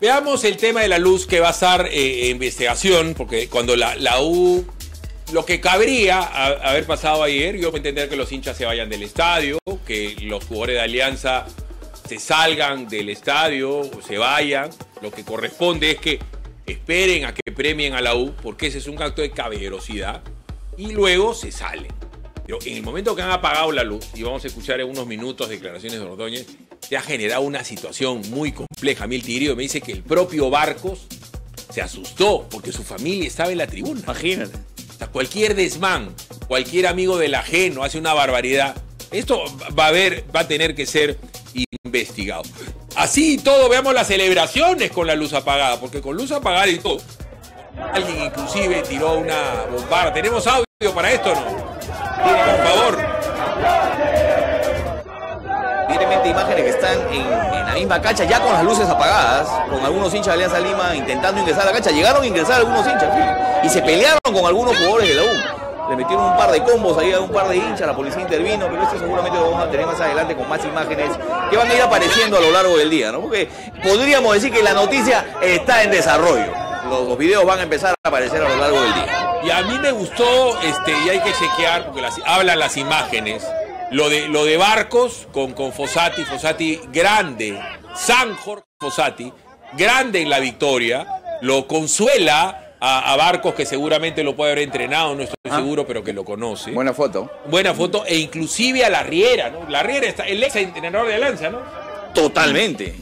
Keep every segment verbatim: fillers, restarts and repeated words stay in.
Veamos el tema de la luz que va a estar eh, en investigación, porque cuando la, la U, lo que cabría a, haber pasado ayer, yo puedo entender que los hinchas se vayan del estadio, que los jugadores de Alianza se salgan del estadio o se vayan. Lo que corresponde es que esperen a que premien a la U, porque ese es un acto de caballerosidad, y luego se salen. Pero en el momento que han apagado la luz, y vamos a escuchar en unos minutos declaraciones de Ordóñez, se ha generado una situación muy compleja. A mí el Tigrillo me dice que el propio Barcos se asustó porque su familia estaba en la tribuna. Imagínate. O sea, cualquier desmán, cualquier amigo del ajeno hace una barbaridad. Esto va a haber, va a tener que ser investigado. Así y todo, veamos las celebraciones con la luz apagada, porque con luz apagada y todo. Alguien inclusive tiró una bombarda. ¿Tenemos audio para esto o no? Por favor. Evidentemente imágenes que están en, en la misma cancha, ya con las luces apagadas, con algunos hinchas de Alianza Lima intentando ingresar a la cancha. Llegaron a ingresar algunos hinchas, ¿sí? Y se pelearon con algunos jugadores de la U. Le metieron un par de combos ahí a un par de hinchas, la policía intervino, pero esto seguramente lo vamos a tener más adelante con más imágenes que van a ir apareciendo a lo largo del día, ¿no? Porque podríamos decir que la noticia está en desarrollo. Los, los videos van a empezar a aparecer a lo largo del día. Y a mí me gustó, este, y hay que chequear, porque las, hablan las imágenes, lo de, lo de Barcos con, con Fossati, Fossati grande, San Jorge Fossati, grande en la victoria, lo consuela a, a Barcos, que seguramente lo puede haber entrenado, no estoy ah. seguro, pero que lo conoce. Buena foto. Buena foto, e inclusive a la Riera, ¿no? La Riera está, el ex entrenador de Alianza, ¿no? Totalmente.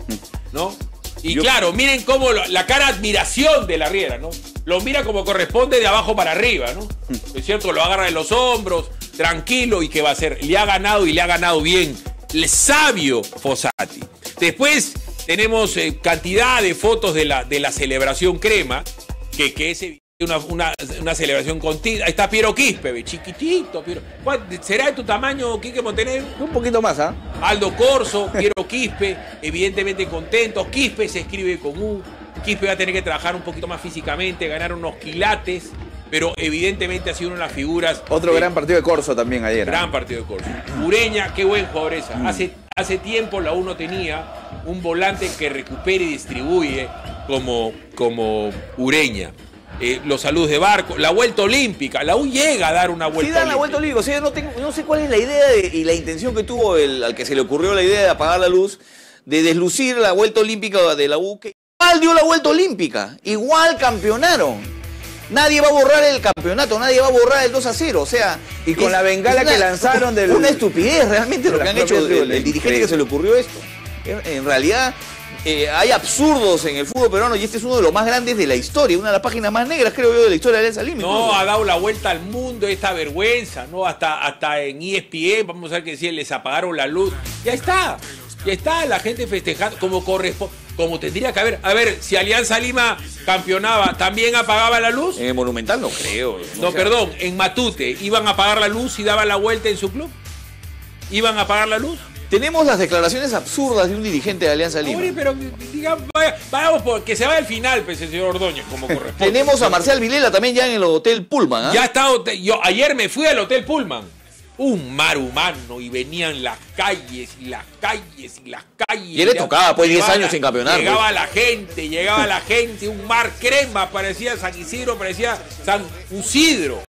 ¿No? Y Yo... claro, miren cómo lo, la cara de admiración de la Riera, ¿no? Lo mira como corresponde de abajo para arriba, ¿no? Es cierto, lo agarra de los hombros, tranquilo, y que va a hacer, le ha ganado y le ha ganado bien, el sabio Fossati. Después tenemos eh, cantidad de fotos de la, de la celebración crema, que, que es una, una, una celebración contigo. Ahí está Piero Quispe, chiquitito, Piero. ¿Será de tu tamaño, Quique Montenegro? Un poquito más, ¿ah? ¿eh? Aldo Corso, Piero Quispe, evidentemente contentos. Quispe se escribe con U. Quispe va a tener que trabajar un poquito más físicamente, ganar unos quilates, pero evidentemente ha sido una de las figuras. Otro de, gran partido de Corso también ayer. Gran ¿eh? partido de Corso. Ureña, qué buen jugador esa. Mm. Hace, hace tiempo la U no tenía un volante que recupere y distribuye como, como Ureña. Eh, los saludos de Barco, la vuelta olímpica, la U llega a dar una vuelta olímpica. Sí, dan la vuelta olímpica, o sea, yo no, tengo, no sé cuál es la idea de, y la intención que tuvo el, al que se le ocurrió la idea de apagar la luz, de deslucir la vuelta olímpica de la U, que igual dio la vuelta olímpica, igual campeonaron. Nadie va a borrar el campeonato, nadie va a borrar el dos a cero, o sea... Y con es, la bengala una, que lanzaron del... Una estupidez realmente lo que han hecho el, el dirigente que se le ocurrió esto. En realidad... Eh, hay absurdos en el fútbol peruano y este es uno de los más grandes de la historia, una de las páginas más negras, creo yo, de la historia de Alianza Lima. No, ha dado la vuelta al mundo esta vergüenza, ¿no? Hasta, hasta en E S P N, vamos a ver que decir, les apagaron la luz. Ya está, ya está la gente festejando como corresponde, como tendría que haber. A ver, si Alianza Lima campeonaba, ¿también apagaba la luz? En el Monumental no creo. No, no perdón, en Matute, ¿iban a apagar la luz y daban la vuelta en su club? ¿Iban a apagar la luz? Tenemos las declaraciones absurdas de un dirigente de Alianza Lima. Oye, pero digamos, vaya, vayamos por que se va al final, pues, el señor Ordóñez, como corresponde. Tenemos a Marcial Vilela también ya en el Hotel Pullman. ¿eh? Ya está, yo ayer me fui al Hotel Pullman. Un mar humano y venían las calles y las calles y las calles. Y él le tocaba, pues, diez años sin campeonar. Llegaba pues. la gente, llegaba la gente, un mar crema, parecía San Isidro, parecía San Isidro.